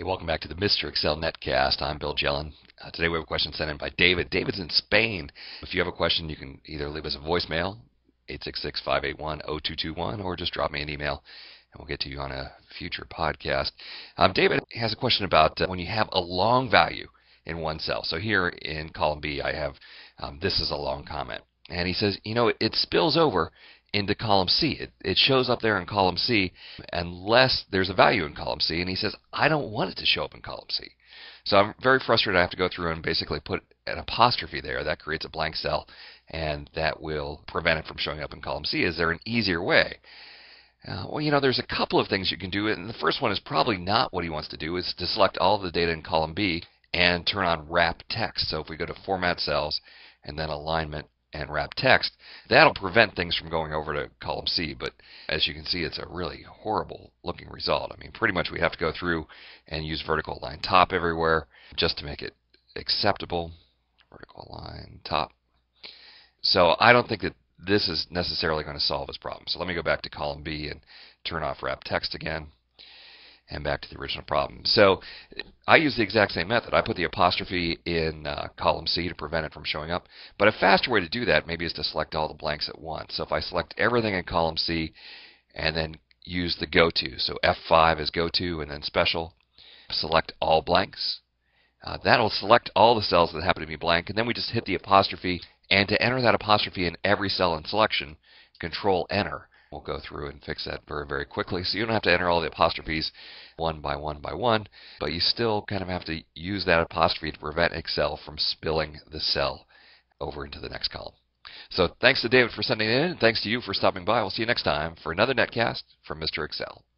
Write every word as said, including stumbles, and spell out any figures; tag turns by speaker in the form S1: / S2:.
S1: Hey, welcome back to the Mister Excel Netcast. I'm Bill Jelen. Uh, today we have a question sent in by David. David's in Spain. If you have a question, you can either leave us a voicemail, eight six six, five eight one, zero two two one, or just drop me an email, and we'll get to you on a future podcast. Um, David has a question about uh, when you have a long value in one cell. So here in column B, I have um, this is a long comment. And he says, you know, it, it spills over into column C. It, it shows up there in column C unless there's a value in column C. And he says, I don't want it to show up in column C. So I'm very frustrated. I have to go through and basically put an apostrophe there. That creates a blank cell, and that will prevent it from showing up in column C. Is there an easier way? Uh, well, you know, there's a couple of things you can do. And the first one is probably not what he wants to do, is to select all of the data in column B and turn on wrap text. So if we go to Format Cells and then Alignment and wrap text, that'll prevent things from going over to column C. But as you can see, it's a really horrible looking result. I mean, pretty much we have to go through and use vertical align top everywhere just to make it acceptable. Vertical align top. So I don't think that this is necessarily going to solve this problem. So let me go back to column B and turn off wrap text again, and back to the original problem. So I use the exact same method. I put the apostrophe in uh, column C to prevent it from showing up. But a faster way to do that maybe is to select all the blanks at once. So if I select everything in column C and then use the go to, so F five is go to and then special, select all blanks. Uh, that'll select all the cells that happen to be blank, and then we just hit the apostrophe, and to enter that apostrophe in every cell in selection, control enter. We'll go through and fix that very, very quickly. So you don't have to enter all the apostrophes one by one by one, but you still kind of have to use that apostrophe to prevent Excel from spilling the cell over into the next column. So thanks to David for sending it in, and thanks to you for stopping by. We'll see you next time for another netcast from Mister Excel.